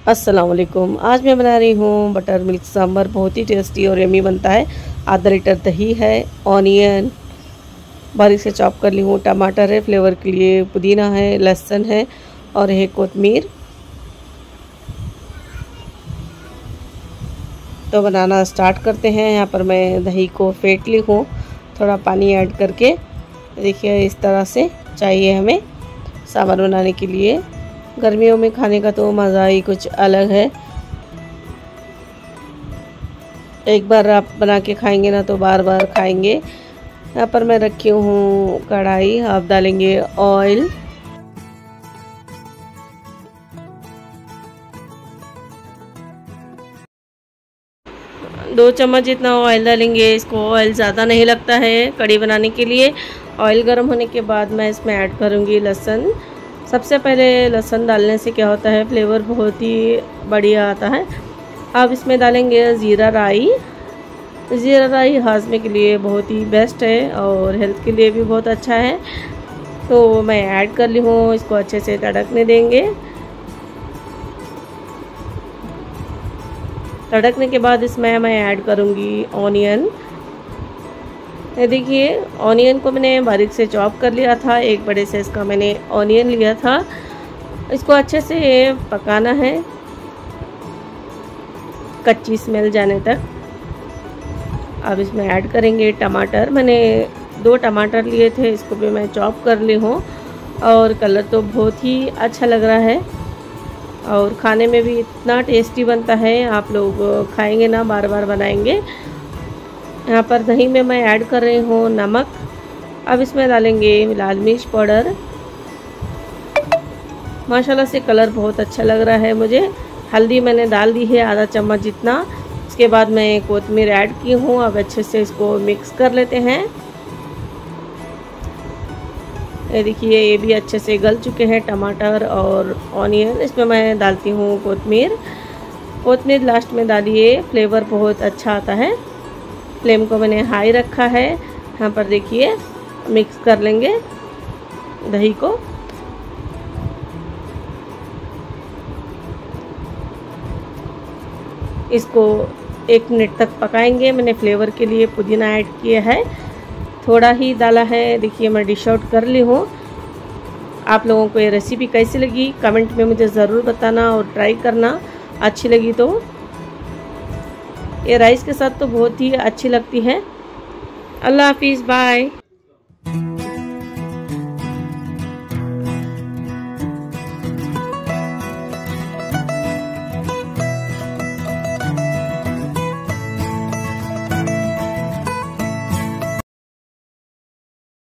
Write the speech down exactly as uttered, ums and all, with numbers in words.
अस्सलाम वालेकुम। आज मैं बना रही हूँ बटर मिल्क सांभर। बहुत ही टेस्टी और यमी बनता है। आधा लीटर दही है, ऑनियन बारीक से चॉप कर ली हूँ, टमाटर है फ्लेवर के लिए, पुदीना है, लहसुन है और है कोतमीर। तो बनाना स्टार्ट करते हैं। यहाँ पर मैं दही को फेंट ली हूँ थोड़ा पानी ऐड करके। देखिए इस तरह से चाहिए हमें सांभर बनाने के लिए। गर्मियों में खाने का तो मज़ा ही कुछ अलग है। एक बार आप बना के खाएंगे ना तो बार बार खाएंगे। यहाँ पर मैं रखी हूँ कढ़ाई, आप डालेंगे ऑयल। दो चम्मच जितना ऑयल डालेंगे। इसको ऑयल ज़्यादा नहीं लगता है कढ़ी बनाने के लिए। ऑयल गर्म होने के बाद मैं इसमें ऐड करूँगी लहसुन। सबसे पहले लहसुन डालने से क्या होता है, फ्लेवर बहुत ही बढ़िया आता है। अब इसमें डालेंगे ज़ीरा राई। ज़ीरा राई हाजमे के लिए बहुत ही बेस्ट है और हेल्थ के लिए भी बहुत अच्छा है। तो मैं ऐड कर ली हूँ, इसको अच्छे से तड़कने देंगे। तड़कने के बाद इसमें मैं ऐड करूँगी ऑनियन। देखिए ऑनियन को मैंने बारीक से चॉप कर लिया था। एक बड़े साइज़ का मैंने ऑनियन लिया था। इसको अच्छे से पकाना है कच्ची स्मेल जाने तक। अब इसमें ऐड करेंगे टमाटर। मैंने दो टमाटर लिए थे, इसको भी मैं चॉप कर ली हूँ और कलर तो बहुत ही अच्छा लग रहा है और खाने में भी इतना टेस्टी बनता है। आप लोग खाएंगे ना, बार बार बनाएंगे। यहाँ पर दही में मैं ऐड कर रही हूँ नमक। अब इसमें डालेंगे लाल मिर्च पाउडर। माशाल्लाह से कलर बहुत अच्छा लग रहा है मुझे। हल्दी मैंने डाल दी है आधा चम्मच जितना। इसके बाद मैं कोतमीर ऐड की हूँ। अब अच्छे से इसको मिक्स कर लेते हैं। ये देखिए ये भी अच्छे से गल चुके हैं टमाटर और ऑनियन। इसमें मैं डालती हूँ कोतमीर। कोतमीर लास्ट में डालिए, फ्लेवर बहुत अच्छा आता है। फ्लेम को मैंने हाई रखा है। यहाँ पर देखिए मिक्स कर लेंगे दही को। इसको एक मिनट तक पकाएंगे। मैंने फ्लेवर के लिए पुदीना ऐड किया है, थोड़ा ही डाला है। देखिए मैं डिश आउट कर ली हूँ। आप लोगों को ये रेसिपी कैसी लगी कमेंट में मुझे ज़रूर बताना और ट्राई करना। अच्छी लगी तो ये राइस के साथ तो बहुत ही अच्छी लगती है। अल्लाह हाफिज़, बाय।